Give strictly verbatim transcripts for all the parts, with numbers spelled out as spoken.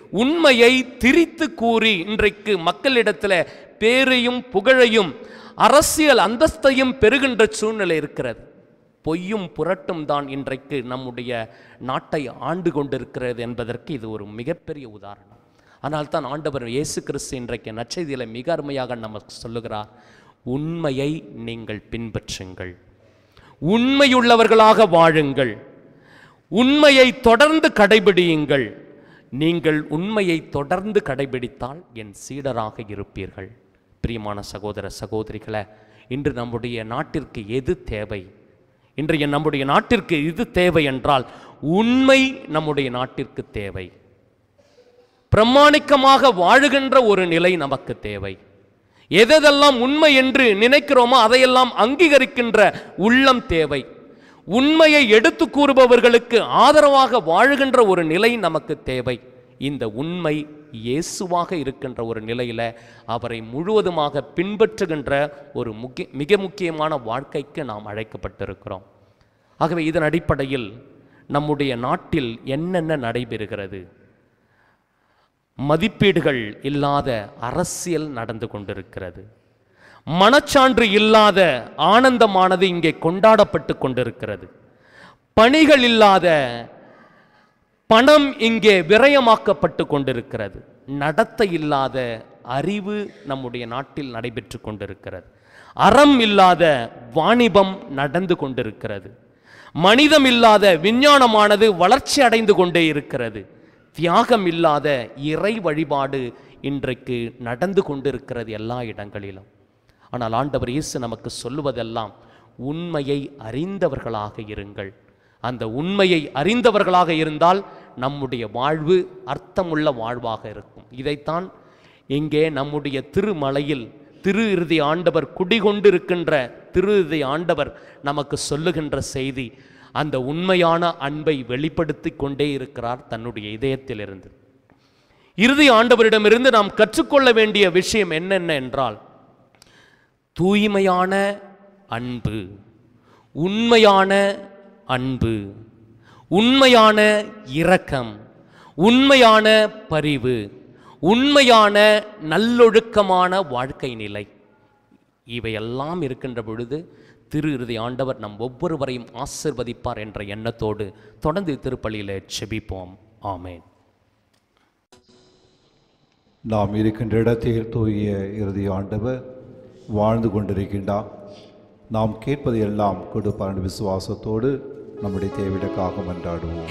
உண்மையை திரித்து கூறி இன்றைக்கு மக்களிடத்தில் பேரையும் புகழையும் அரசியல் அந்தஸ்தையும் பெறுகின்ற சூழ்நிலை இருக்கிறது. பொய்யும் புரட்டும் தான் இன்றைக்கு நம்முடைய நாட்டை ஆண்டு கொண்டிருக்கிறது என்பதற்கு இது ஒரு மிகப்பெரிய உதாரணம். ஆனால் தான் ஆண்டவர் இயேசு கிறிஸ்து இன்றைக்கு நற்செய்தியில் மிக அருமையாக நமக்கு சொல்லுகிறார், உண்மையை நீங்கள் பின்பற்றுங்கள், உண்மையுள்ளவர்களாக வாழுங்கள், உண்மையை தொடர்ந்து கடைபிடியுங்கள். நீங்கள் உண்மையை தொடர்ந்து கடைபிடித்தால் என் சீடராக இருப்பீர்கள். பிரியமான சகோதர சகோதரிகளை, இன்று நம்முடைய நாட்டிற்கு எது தேவை? இன்றைய நம்முடைய நாட்டிற்கு இது தேவை என்றால் உண்மை நம்முடைய நாட்டிற்கு தேவை. பிரமாணிக்கமாக வாழுகின்ற ஒரு நிலை நமக்கு தேவை. எதெல்லாம் உண்மை என்று நினைக்கிறோமோ அதையெல்லாம் அங்கீகரிக்கின்ற உள்ளம் தேவை. உண்மையை எடுத்து கூறுபவர்களுக்கு ஆதரவாக வாழுகின்ற ஒரு நிலை நமக்கு தேவை. இந்த உண்மை இயேசுவாக இருக்கின்ற ஒரு நிலையில் அவரை முழுவதுமாக பின்பற்றுகின்ற ஒரு முக்கிய மிக முக்கியமான வாழ்க்கைக்கு நாம் அழைக்கப்பட்டிருக்கிறோம். ஆகவே இதன் அடிப்படையில் நம்முடைய நாட்டில் என்னென்ன நடைபெறுகிறது? மதிப்பீடுகள் இல்லாத அரசியல் நடந்து கொண்டிருக்கிறது. மனச்சான்று இல்லாத ஆனந்தமானது இங்கே கொண்டாடப்பட்டு கொண்டிருக்கிறது. பணிகள் இல்லாத பணம் இங்கே விரயமாக்கப்பட்டு கொண்டிருக்கிறது. நடத்தை இல்லாத அறிவு நம்முடைய நாட்டில் நடைபெற்று கொண்டிருக்கிறது. அறம் இல்லாத வாணிபம் நடந்து கொண்டிருக்கிறது. மனிதம் இல்லாத விஞ்ஞானமானது வளர்ச்சி அடைந்து கொண்டே இருக்கிறது. தியாகம் இல்லாத இறை வழிபாடு இன்றைக்கு நடந்து கொண்டிருக்கிறது எல்லா இடங்களிலும். ஆனால் ஆண்டவர் இயேசு நமக்கு சொல்லுவதெல்லாம் உண்மையை அறிந்தவர்களாக இருங்கள். அந்த உண்மையை அறிந்தவர்களாக இருந்தால் நம்முடைய வாழ்வு அர்த்தமுள்ள வாழ்வாக இருக்கும். இதைத்தான் இங்கே நம்முடைய திருமலையில் திரு இறுதி ஆண்டவர் குடிகொண்டிருக்கின்ற திரு இறுதி ஆண்டவர் நமக்கு சொல்லுகின்ற செய்தி. அந்த உண்மையான அன்பை வெளிப்படுத்தி கொண்டே இருக்கிறார் தன்னுடைய இதயத்திலிருந்து. இறுதி ஆண்டவரிடமிருந்து நாம் கற்றுக்கொள்ள வேண்டிய விஷயம் என்னென்ன என்றால், தூய்மையான அன்பு, உண்மையான அன்பு, உண்மையான இரக்கம், உண்மையான பரிவு, உண்மையான நல்லொழுக்கமான வாழ்க்கை நிலை, இவையெல்லாம் இருக்கின்ற பொழுது திரு இறுதி ஆண்டவர் நம் ஒவ்வொருவரையும் ஆசிர்வதிப்பார் என்ற எண்ணத்தோடு தொடர்ந்து திருப்பலியிலே செபிப்போம். ஆமேன். நாம் இருக்கின்ற இடத்தில் தூய இறுதி ஆண்டவர் வாழ்ந்து கொண்டிருக்கின்றார். நாம் கேட்பது எல்லாம் கொடுப்பார் விசுவாசத்தோடு நம்முடைய தேவைகளுக்காக மன்றாடுவோம்.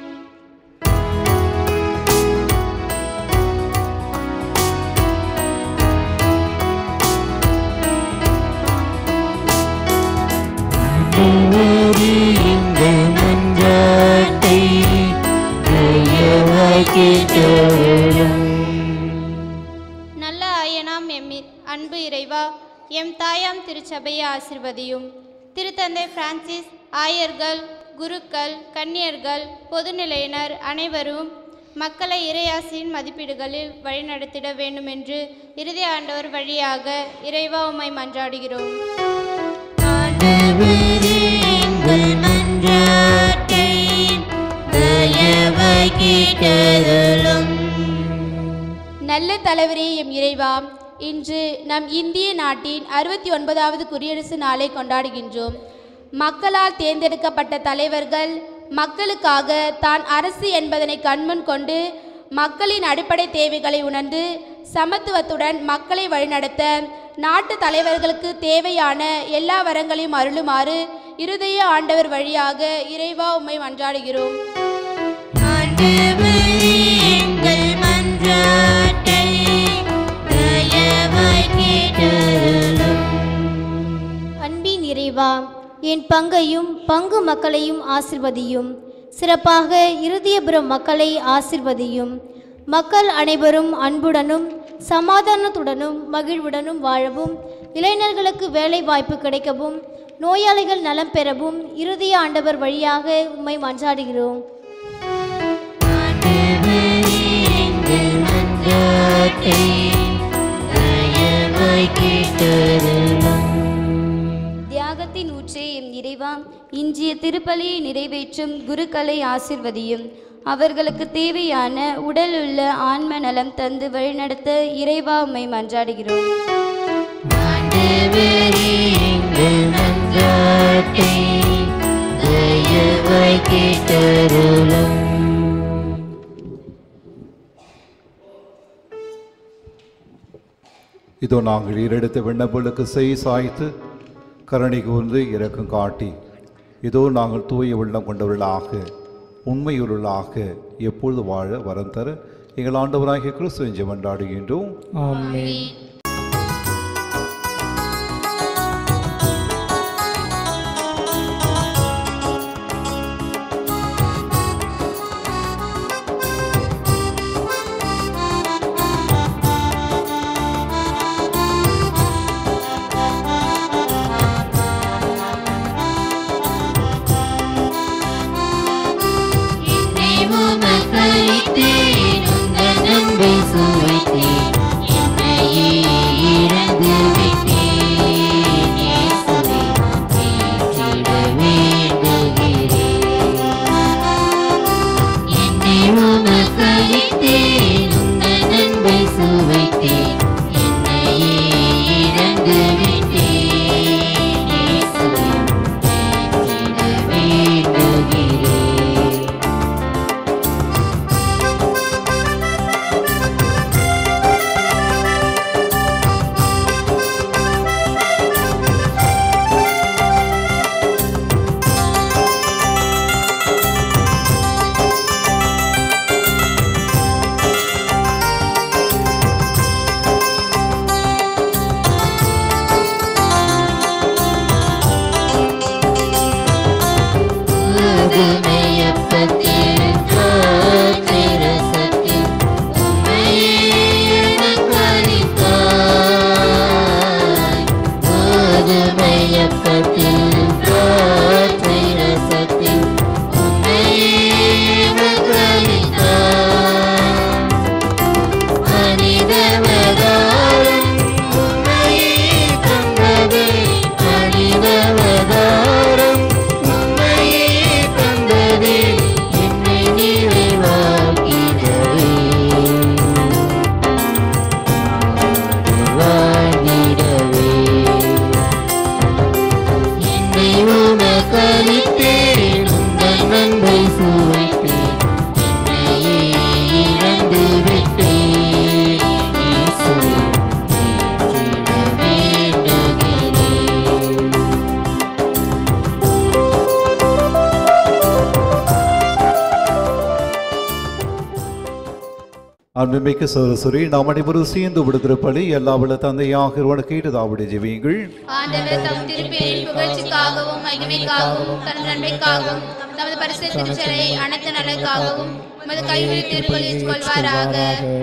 நல்ல ஆயனாம் எம் அன்பு இறைவா, எம் தாயாம் திருச்சபையை ஆசிர்வதியும். திருத்தந்தை பிரான்சிஸ், ஆயர்கள், குருக்கள், கன்னியர்கள், பொதுநிலையினர் அனைவரும் மக்களை இறையாசியின் மதிப்பீடுகளில் வழிநடத்திட வேண்டும் என்று இறுதி ஆண்டவர் வழியாக இறைவா உம்மை மன்றாடுகிறோம். நல்ல தலைவரே எம் இறைவா, இன்று நம் இந்திய நாட்டின் அறுபத்தி ஒன்பதாவது குடியரசு நாளை கொண்டாடுகின்றோம். மக்களால் தேர்ந்தெடுக்கப்பட்ட தலைவர்கள் மக்களுக்காக தான் அரசு என்பதனை கண்முன் கொண்டு மக்களின் அடிப்படை தேவைகளை உணர்ந்து சமத்துவத்துடன் மக்களை வழிநடத்த நாட்டு தலைவர்களுக்கு தேவையான எல்லா வரங்களையும் அருளுமாறு இருதய ஆண்டவர் வழியாக இறைவா உம்மை மன்றாடுகிறோம். அன்பின் இறைவா, என் பங்கையும் பங்கு மக்களையும் ஆசிர்வதியும். சிறப்பாக இருதயபுரம் மக்களை ஆசிர்வதியும். மக்கள் அனைவரும் அன்புடனும் சமாதானத்துடனும் மகிழ்வுடனும் வாழவும், இளைஞர்களுக்கு வேலை வாய்ப்பு கிடைக்கவும், நோயாளிகள் நலம் பெறவும் இருதய ஆண்டவர் வழியாக உம்மை மன்றாடுகிறோம். தியாகத்தின் ஊற்றே எம் இறைவா, இன்றைய திருப்பலியை நிறைவேற்றும் குருக்களை ஆசிர்வதியும். அவர்களுக்கு தேவையான உடல் உள்ள ஆன்ம நலம் தந்து வழிநடத்த இறைவா உம்மை மன்றாடுகிறோம். இதோ நாங்கள் ஈரெடுத்த விண்ணப்பங்களுக்கு செய் சாய்த்து கருணை கூர்ந்து இரக்கம் காட்டி இதோ நாங்கள் தூய உள்ளம் கொண்டவர்களாக உண்மையுள்ளாக எப்பொழுது வாழ வரம் தர எங்கள் ஆண்டவராகிய கிறிஸ்து என்று மன்றாடுகின்றோம். ஆமென். அன்புமிக்க சகோதரி நாம் அனைவரும் சேர்ந்து விடுத்திருப்படி எல்லா வல்ல தந்தையாக இறைவனுக்கு கேட்டதாவுடைய ஜெபியுங்கள். ஆண்டவர் தம் திருப்பெயரின் புகழ்ச்சிக்காகவும் மகிமைக்காகவும் தன் நன்மைக்காகவும் தமது பரிசுத்த திருச்சபையை அனைத்து நலனுக்காகவும் உமது கைகளில் திருப்பலிச் கொள்வாராக.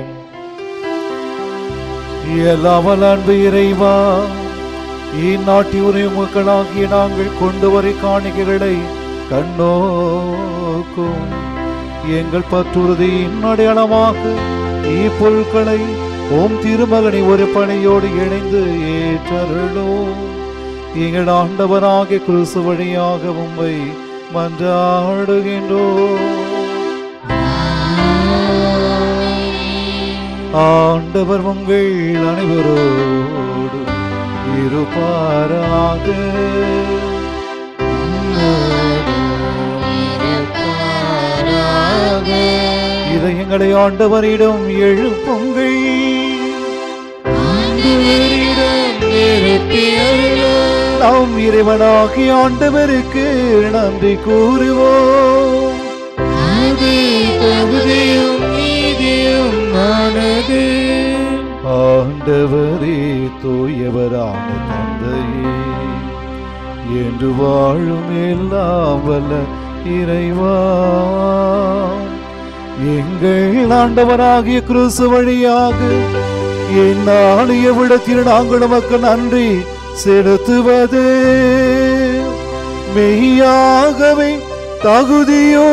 எல்லா வல்ல அன்பு இறைவா, இந்நாட்டி உரை மக்களாகிய நாங்கள் கொண்டு வரை காணிக்கைகளை கண்ணோக்கும் எங்கள் பற்றுறுதியின் அடையாளமாக இப்பொருட்களை ஓம் திருமகனை ஒரு பணியோடு இணைந்து ஏற்றருளும். எங்கள் ஆண்டவராகிய கிறிஸ்து வழியாக உம்மை மன்றாடுகின்றோம். ஆண்டவர் உங்கள் அனைவரோடு இருப்பாராக. இதயங்களை ஆண்டவரிடம் எழுப்புங்கள். நாம் இறைவனாகி ஆண்டவருக்கு நன்றி கூறுவோம். ஆண்டவரே தூயவரான தந்தையே, என்று வாழும் எல்லாம் வல்ல இறைவா, எங்கள் ஆண்டவராகிய கிறிஸ்து வழியாக என்னாலிய விடத்தில் நாங்கள் நமக்கு நன்றி செலுத்துவது மெய்யாகவே தகுதியோ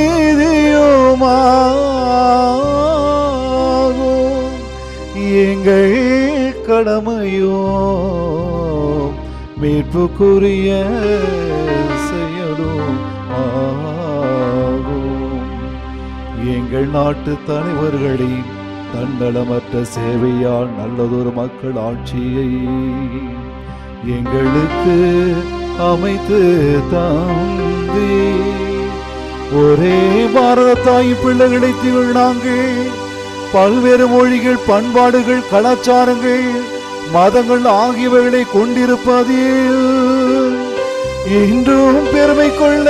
நீதியோமாகும். எங்கள் கடமையோ மீட்புக்குரிய செயலும் ஆகும். எங்கள் நாட்டு தலைவர்களின் தன்னலமற்ற சேவையால் நல்லதொரு மக்கள் ஆட்சியை எங்களுக்கு அமைத்து தந்தே. ஒரே பாரத தாய் பிள்ளைகளை திகழ் நாங்கள் பல்வேறு மொழிகள், பண்பாடுகள், கலாச்சாரங்கள், மதங்கள் ஆகியவைகளை கொண்டிருப்பதில் இன்றும் பெருமை கொள்ள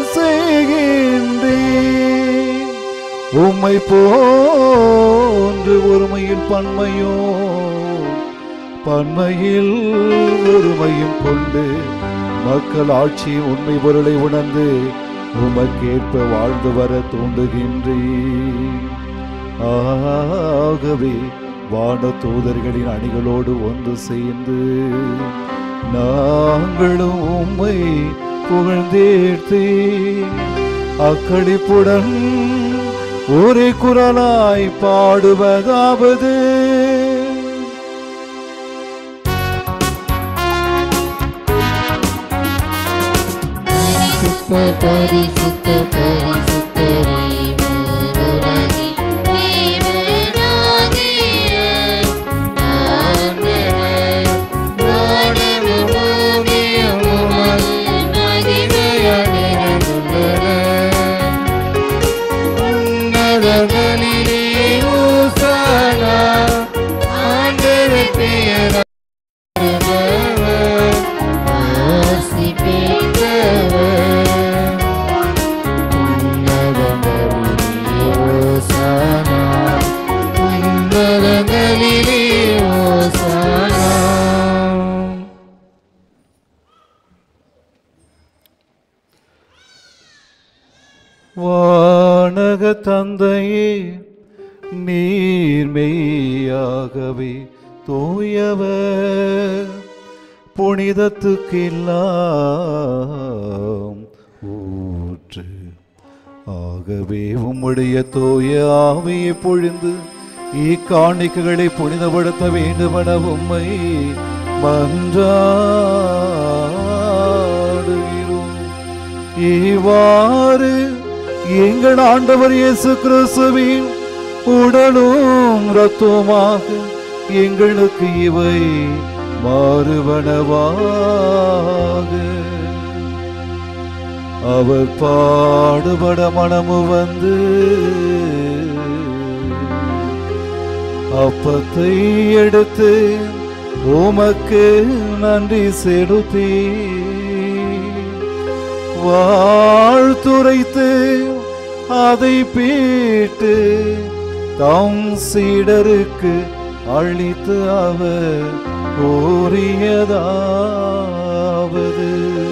செய்கின்றேன். உம்மை போன்று ஒருமையில் பன்மையோ பன்மையில் ஒருமையும் கொண்டு மக்கள் ஆட்சி உண்மை பொருளை உணர்ந்து உமக்கேற்ப வாழ்ந்து வர தூண்டுகின்றேன். ஆகவே வான தூதர்களின் அணிகளோடு ஒன்று சேர்ந்து நாங்களும் உம்மை புகழ்ந்தேர்த்தே அக்களிப்புடன் ஒரே குரலாய் பாடுவதாவது பரிசுத்த பரிசுத்தரே உலகின் தேவனாகிய ஆண்டவர், வானமும் பூமியும் உமது மகிமையால் நிறைந்துள்ளன. உன்னதங்களிலே ஓசானா, ஆண்டவர் பெயரால் வருபவர், ஆசி பெற்றவர். வானக தந்தையே, நீர்மெய்யாகவே தூயவர், புனிதத்துக்கெல்லாம் ஊற்று. ஆகவே உம்முடைய தூய ஆவியை பொழிந்து இக்காணிக்கைகளை புனிதப்படுத்த வேண்டுமென உம்மை மன்றாடுகிறோம். இவ்வாறு எங்கள் ஆண்டவர் இயேசு கிறிஸ்துவின் உடலும் இரத்தமாக எங்களுக்கு இவை மாறுவனவாக. அவர் பாடுபட மனமு வந்து அப்பத்தை எடுத்து உமக்கு நன்றி செலுத்தி வாழ்த்துரைத்து அதை பீட்டு தம் சீடருக்கு அளித்து அவர் கூறியதாவது,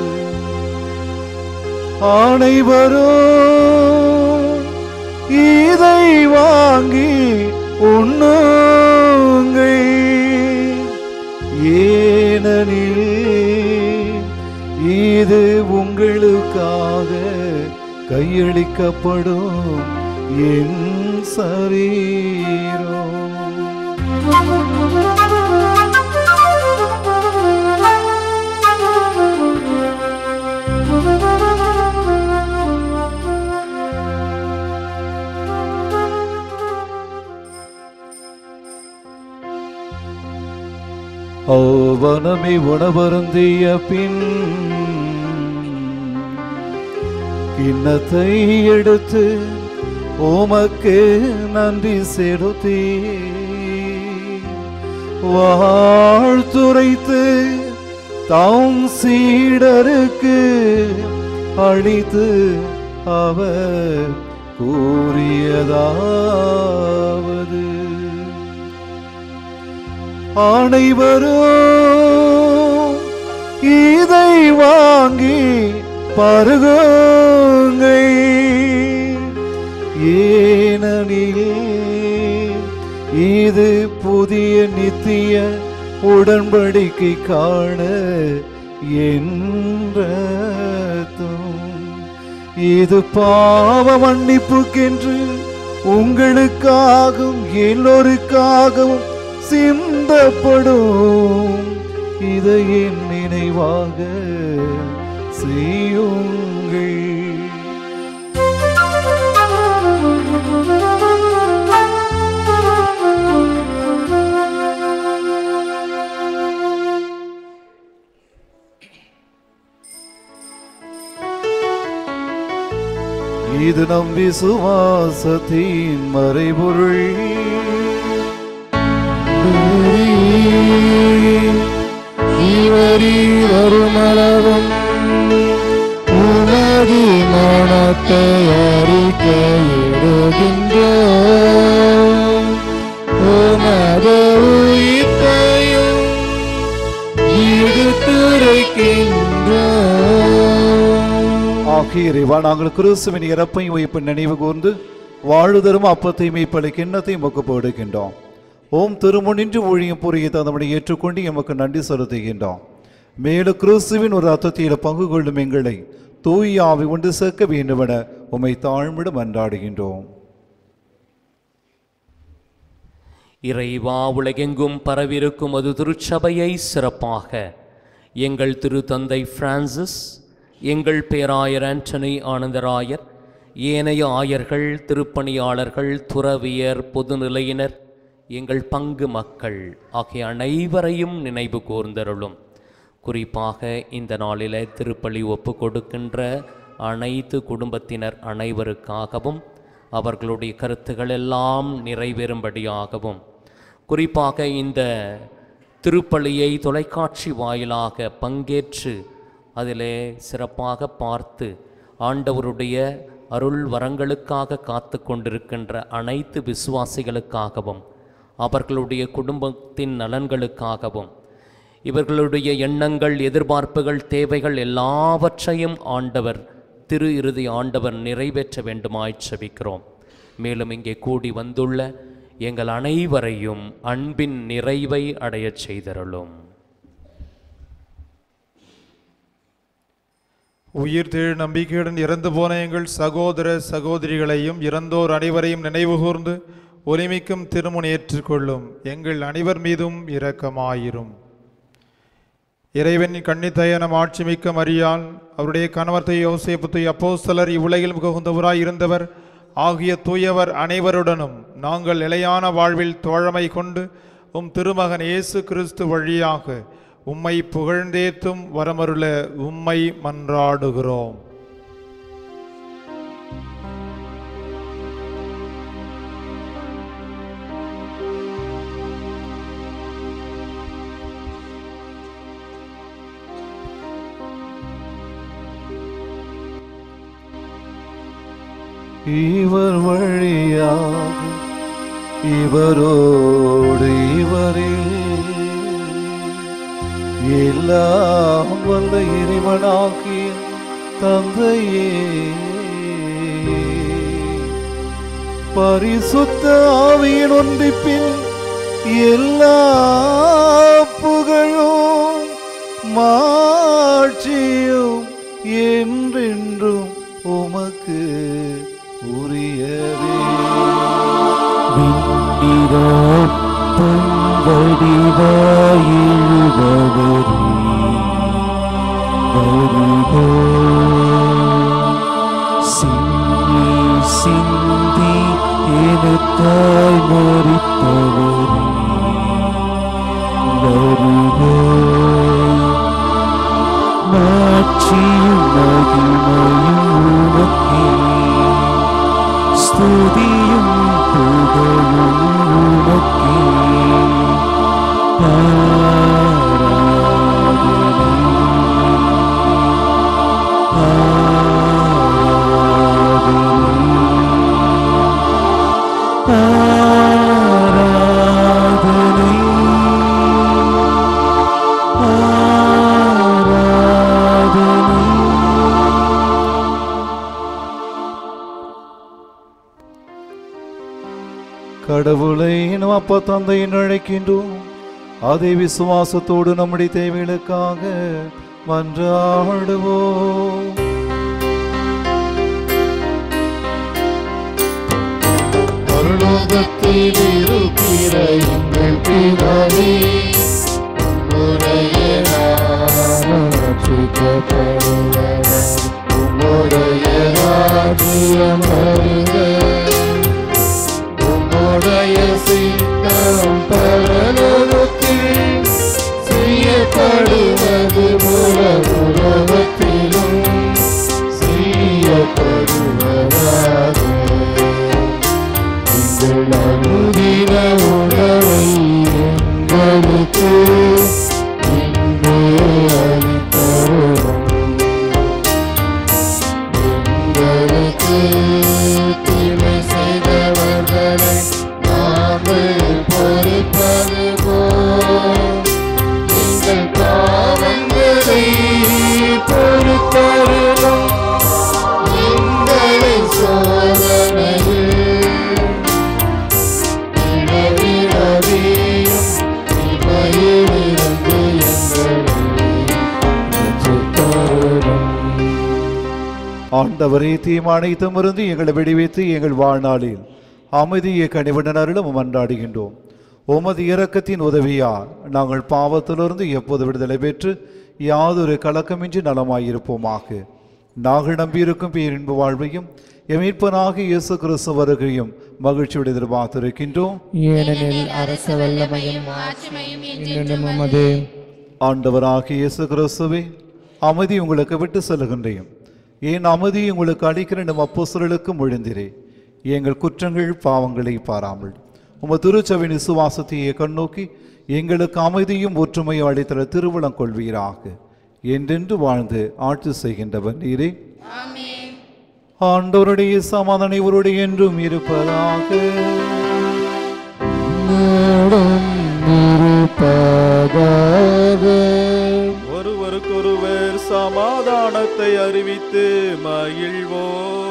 அனைவரும் இதை வாங்கி உண்ணுங்கள், ஏனெனில் இது உங்களுக்காக கையளிக்கப்படும் என் சரீரம். அவனமே உணவருந்திய பின் கிண்ணத்தை எடுத்து உமக்கு நன்றி செலுத்தி வாழ்த்துரைத்து தாம் சீடருக்கு அளித்து அவர் கூறியதாவது, அனைவரும் இதை வாங்கி பருகுங்கள், ஏனெனில் இது புதிய நித்திய உடன்படிக்கை காண என்றும் இது பாவ மன்னிப்புக்கென்று உங்களுக்காகவும் எல்லோருக்காகவும் சிந்தப்படும். இதை என் நினைவாக செய்யுங்கள். இது நம் விசுவாசத்தின் மறைபொருள். இவரி வருமளவும் உமது மனத்தை அறிக்கையிடுகின்றோம். உமது உயிர்ப்பையும் எடுத்துரைக்கின்றோம். ஆகிய இறைவா, நாங்கள் கிறிஸ்துவின் இறப்பையும் உயிர்ப்பை நினைவு கூர்ந்து வாழுதரும் அப்பத்தையும் மெய்ப்பலை கிண்ணத்தையும் ஒப்புக் கொடுக்கின்றோம். ஓம் திருமுனின்று ஊழியம் புரிய தந்தமனை ஏற்றுக்கொண்டு எமக்கு நன்றி செலுத்துகின்றோம். மேலும் கிறிஸ்துவின் ஒரு அர்த்தத்தில் பங்கு கொள்ளும் எங்களை தூய ஆவி ஒன்று சேர்க்க வேண்டுமென உம்மை தாழ்மிடம் மன்றாடுகின்றோம். இறைவா, உலகெங்கும் பரவிருக்கும் அது திருச்சபையை சிறப்பாக எங்கள் திருத்தந்தை பிரான்சிஸ், எங்கள் பேராயர் ஆண்டனி ஆனந்தராயர், ஏனைய ஆயர்கள், திருப்பணியாளர்கள், துறவியர், பொதுநிலையினர், எங்கள் பங்கு மக்கள் ஆகிய அனைவரையும் நினைவு கூர்ந்தருளும். குறிப்பாக இந்த நாளில் திருப்பலி ஒப்பு கொடுக்கின்ற அனைத்து குடும்பத்தினர் அனைவருக்காகவும் அவர்களுடைய கருத்துக்கள் எல்லாம் நிறைவேறும்படியாகவும், குறிப்பாக இந்த திருப்பலியை தொலைக்காட்சி வாயிலாக பங்கேற்று அதிலே சிறப்பாக பார்த்து ஆண்டவருடைய அருள் வரங்களுக்காக காத்து கொண்டிருக்கின்ற அனைத்து விசுவாசிகளுக்காகவும், அவர்களுடைய குடும்பத்தின் நலன்களுக்காகவும், இவர்களுடைய எண்ணங்கள், எதிர்பார்ப்புகள், தேவைகள் எல்லாவற்றையும் ஆண்டவர் திரு இறுதி ஆண்டவர் நிறைவேற்ற வேண்டுமாய் செபிக்கிறோம். மேலும் இங்கே கூடி வந்துள்ள எங்கள் அனைவரையும் அன்பின் நிறைவை அடையச் செய்தருளும். உயிர் தேழ் நம்பிக்கையுடன் இறந்து போன எங்கள் சகோதர சகோதரிகளையும் இறந்தோர் அனைவரையும் நினைவுகூர்ந்து ஒலிமிக்கும் திருமுனை ஏற்றுக்கொள்ளும். எங்கள் அனைவர் மீதும் இரக்கமாயிரும். இறைவனின் கன்னித்தயனம் ஆட்சிமிக்க மரியாள், அவருடைய கணவர்த்தை யோசேப்பு அப்போஸ்தலர், இவ்வுலகில் மிகுந்தவராய் இருந்தவர் ஆகிய தூயவர் அனைவருடனும் நாங்கள் நிலையான வாழ்வில் தோழமை கொண்டு உம் திருமகன் இயேசு கிறிஸ்து வழியாக உம்மை புகழ்ந்தேத்தும் வரமருள உம்மை மன்றாடுகிறோம். இவர் வழியாக இவரோடு இவரில் எல்லாம் வல்ல இறைவனாகிய தந்தையே, பரிசுத்த ஆவியின் ஒன்றிப்பில் எல்லா புகழும் மாட்சியும் என்றென்றும் உமக்கு உரியவே. சிந்தி சிந்தி எனக்காய் மரித்தவரே, வருக. மாட்சியும் மகிமையும் உமக்கே, ஸ்துதியும் புகழும் உமக்கே. ஆராதனை ஆராதனை ஆராதனை. கடவுளை நம் அப்பா தந்தையை அழைக்கின்றோம். அதே விசுவாசத்தோடு நம்முடைய தேவைகளுக்காக மன்றாடுவோம். பரலோகத்தில் இருக்கிற எங்கள் பிதாவே, உம்முடைய நாமம் ரட்சிக்கப்படுவதாக, உம்முடைய ராஜ்யம் வருக, உம்முடைய சித்தம் பரலோகத்தில் செய்யப்படுவது போல உலகத்திலும் செய்யப்படுவதாக. அனுதின உணவை எங்களுக்கு இன்று அளித்தருளும். எங்களுக்கு தீமை செய்தவர்களை நாங்கள் பொறுப்பது போல் எங்கள் பாவங்களை பொறுத்தருளும். எங்களை சோதனையில் விழவிடாதேயும் தீமையிலிருந்து எங்களை ரட்சித்தருளும். ஆண்டவரே, தீமை அனைத்துமிருந்து எங்களை விடுவித்து எங்கள் வாழ்நாளில் அமைதியை கனிவுடனருளும் மன்றாடுகின்றோம். உமது இரக்கத்தின் உதவியால் நாங்கள் பாவத்திலிருந்து எப்போது விடுதலை பெற்று யாதொரு கலக்கமின்றி நலமாயிருப்போமாக. நாங்கள் நம்பியிருக்கும் பேரின்பு வாழ்வையும் எமீட்பனாக இயேசு கிறிஸ்து வருகையும் மகிழ்ச்சியோடு எதிர்பார்த்திருக்கின்றோம். ஏனெனில் அரச வல்லமையும் ஆட்சிமையும் என்றென்றும் உமதே. ஆண்டவராகிய இயேசு கிறிஸ்துவே, அமைதி உங்களுக்கு விட்டு செல்கின்றேன், ஏன் அமைதி உங்களுக்கு அளிக்கிற நம் அப்போஸ்தலர்களுக்கு மொழிந்திரே. எங்கள் குற்றங்கள் பாவங்களை பாராமல் உமது திருச்சபையின் விசுவாசத்தையே கண்ணோக்கி எங்களுக்கு அமைதியும் ஒற்றுமையும் அளித்தர திருவுளம் கொள்வீராக. என்றென்று வாழ்ந்து ஆட்சி செய்கின்றவர் நீரே. ஆமென். ஆண்டவருடைய சமாதானம் இவருடைய என்றும் இருப்பதாக. நாடும் இருப்பதாக. ஒருவருக்கொருவர் சமாதானத்தை அறிவித்து மகிழ்வோம்.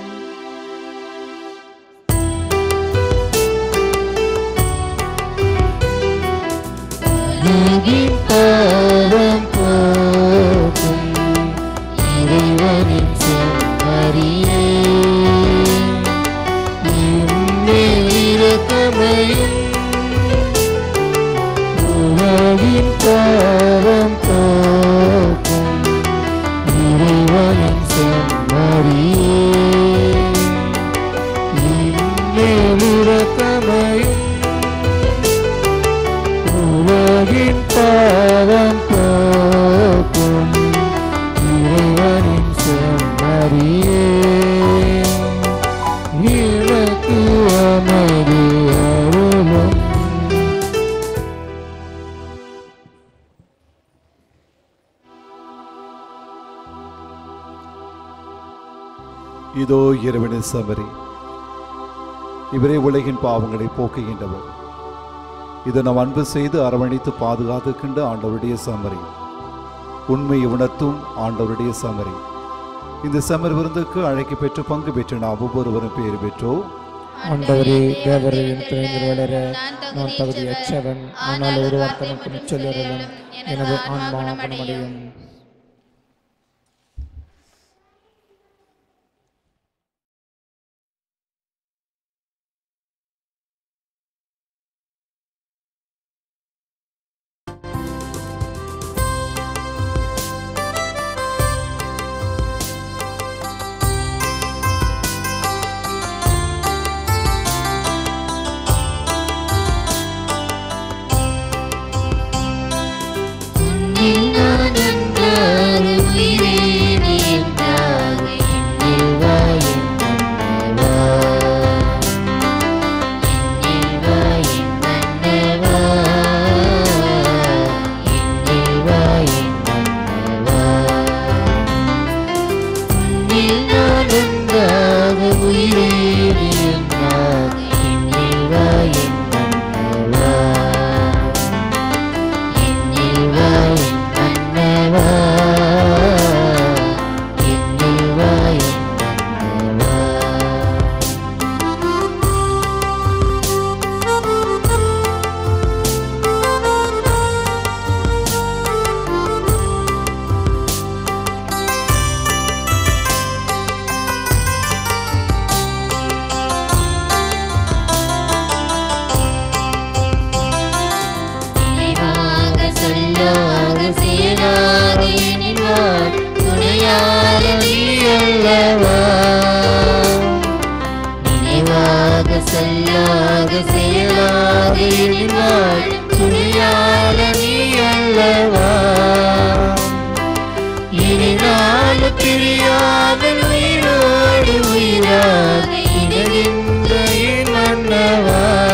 உலகின் பாவம் போக்கும் இறைவனின் செம்மறியே, எம்மேல் இரக்கமையும். உலகின் பாவம் போக்கும் இறைவனின் செம்மறியே, எம்மேல் இரக்கமையும். உலகின் பாவம் போக்கும் இறைவனின் செம்மறியே, எனக்கு அமைதி அருளும். இதோ இறைவனின் செம்மறி, இவரே உலகின் பாவங்களை போக்குகின்றவர். இதை நாம் அன்பு செய்து அரவணைத்து பாதுகாத்துக்கின்ற ஆண்டவருடைய செம்மறி, உண்மையை உணர்த்தும் ஆண்டவருடைய செம்மறி. இந்த செம்மறி விருந்துக்கு அழைக்க பெற்று பங்கு பெற்று நாம் ஒவ்வொருவரும் பேர் பெற்றோம். ஆண்டவரே, தேவரையின் துணைந்து வளர நான் தகுதியற்றவன், ஆனால் ஒரு வார்த்தனுக்கு நிச்சொல்லும் எனது ஆன்மா குணமடையும். உயிரோடு உயிராக இணைகின்ற என் மன்னவா.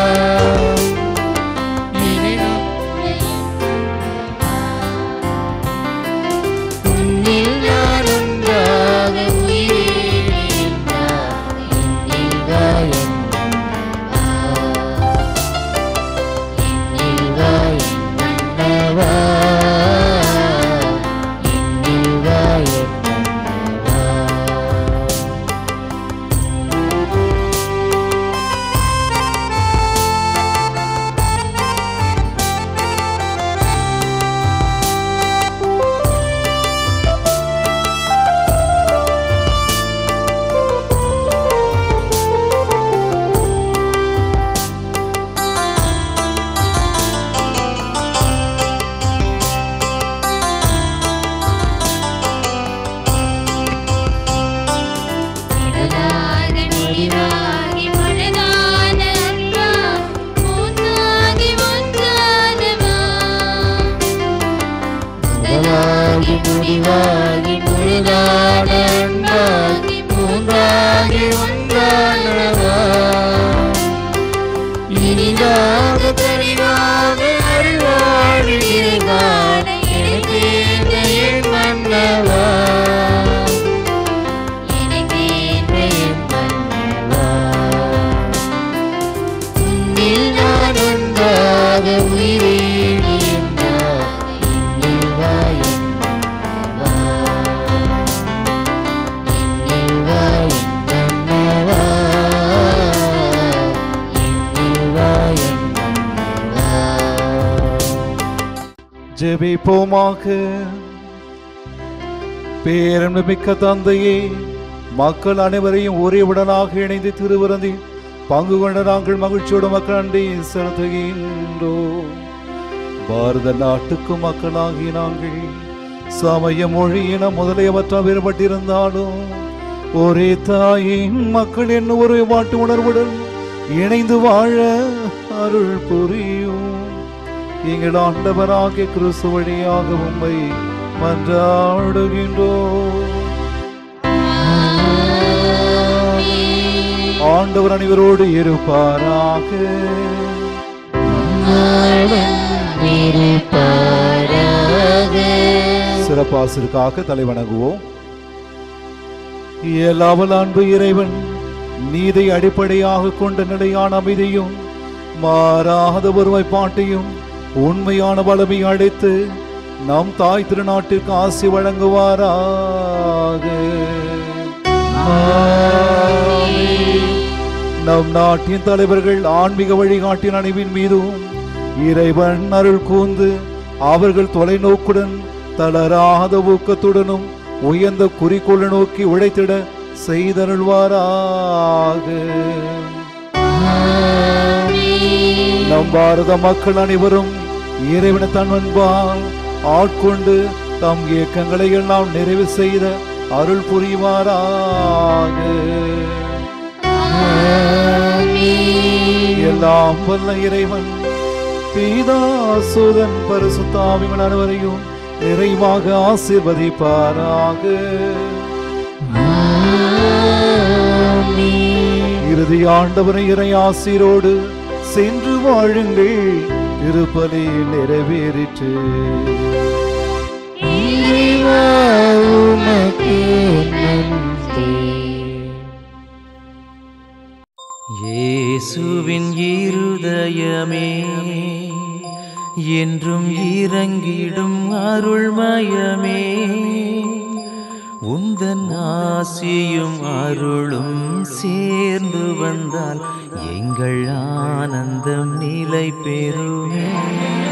முடிவாகி முழுதான அன்பாகி மூன்றாகி ஒன்றானவா இனிதாக தெளிவாக அறிவாழி இறைவான எனக்கேற்ற என் மன்னவா எனக்கேற்ற என் மன்னவா உன்னில் நான் ஒன்றாக உயிரேறி என்றாக என்னில் வா என் மன்னவா என்னில் வா என் மன்னவா என்னில் வா என் மன்னவா. ஜெபிப்போமாக. பேரன்புமிக்க தந்தையே, மக்கள் அனைவரையும் ஒரே உடனாக இணைந்து திருவிருந்தி பங்கு கொண்ட நாங்கள் மகிழ்ச்சியோடு மக்கள் அண்டை செலுத்துகின்றோம். பாரத நாட்டுக்கு மக்களாகி நாங்கள் சமய மொழி இன முதலியவற்றால் வேறுபட்டிருந்தாலும் ஒரே தாயின் மக்கள் என்ன ஒரு பாட்டு உணர்வுடன் இணைந்து வாழ அருள் புரியும். எங்கள் ஆண்டவராகிய கிறிஸ்து வழியாக உம்மை மன்றாடுகின்றோம். ஆண்டவர் அனைவரோடு இருப்பாராக. சிறப்பாசிற்காக தலைவணங்குவோம். எல்லாவல்ல அன்பு இறைவன் நீதை அடிப்படையாக கொண்ட நிலையான அமைதியும் மாறாத ஒருமைப்பாட்டையும் உண்மையான வளமை அழைத்து நம் தாய் திருநாட்டிற்கு ஆசி வழங்குவாராக. நம் நாட்டின் தலைவர்கள் ஆன்மீக வழிகாட்டின் அணிவின் மீதும் இறைவன் அருள் கூர்ந்து அவர்கள் தொலைநோக்குடன் தளராத ஊக்கத்துடனும் உயர்ந்த குறிக்கோளை நோக்கி உழைத்திட செய்தருள்வாராக. நம் பாரத மக்கள் அனைவரும் இறைவனை தன் அன்பால் ஆட்கொண்டு தம் இயக்கங்களை எல்லாம் நிறைவு செய்த அருள் புரிவாராக. எல்லாம் வல்ல இறைவன் பிதா சுதன் பரிசுத்த ஆவிகள் அனைவரையும் நிறைவாக ஆசீர்வதிப்பாராக. இறுதி ஆண்டவரை இறை ஆசீரோடு சென்று வாழுங்கள். திருப்பலி நிறைவேறிற்று. இயேசுவின் இருதயமே என்றும் இறங்கிடும் அருள்மயமே உந்தன் ஆசியும் அருளும் சேர்ந்து வந்தால் எங்கள் ஆனந்தம் நிலை பெறுமே.